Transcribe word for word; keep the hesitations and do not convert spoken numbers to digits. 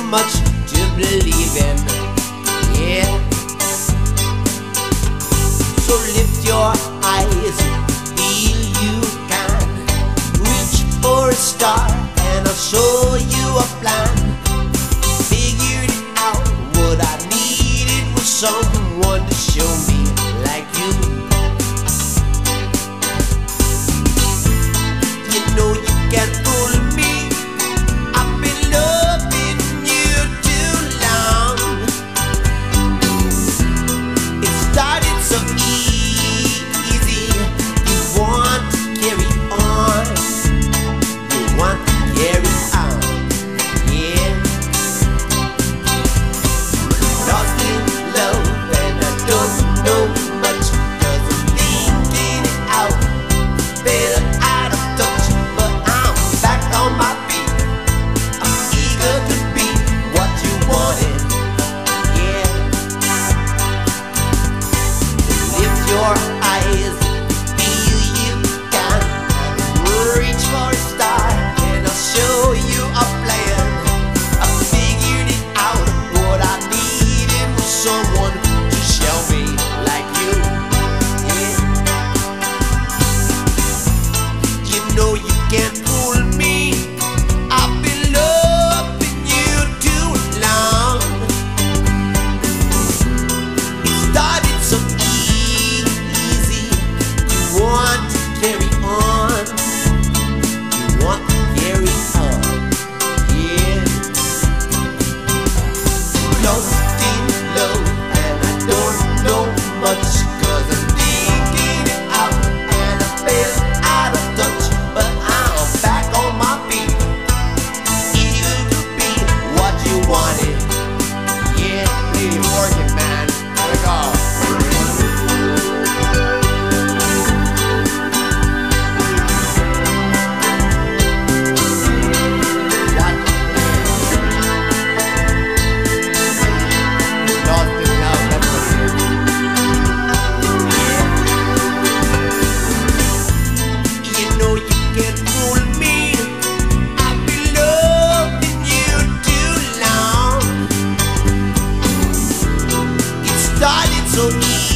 much to believe in, yeah. So lift your eyes, feel you can reach for a star, and I'll show you a plan. Figured it out, what I needed was someone to show me like you. You know you can't fool me, I've been loving you too long. It started so easy, you want to carry on, you want to carry on, yeah. Lost in love and I don't know much, 'cause I'm thinking it out. Fell out of touch, but I'm back on my feet. I'm eager to be what you wanted, yeah. Lift your eyes, feel you can reach for a star, and I'll show you a plan. I figured it out, what I needed was someone to show me like you, yeah. You know you can't fool me, I've been loving you too long. It started so easy, you want to carry on, you want to carry on, yeah. Lost in love and I don't know much, 'cause I'm thinking it out and I fell out of touch, but I'm back on my feet, eager to be what you wanted, yeah. Need you working, man, gotta go. What the plan? Lost in love, that's what it is, yeah. You know you can't fool me, I've been loving you too long. It started so easy.